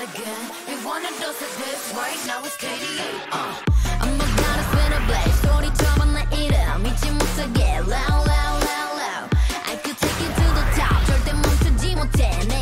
and again. You wanna dose of this right now it's KDA. I'm gonna spin a blade 소리처럼 내 이름 잊지 못하게 loud loud loud loud I could take you to the top 절대 멈추지 못해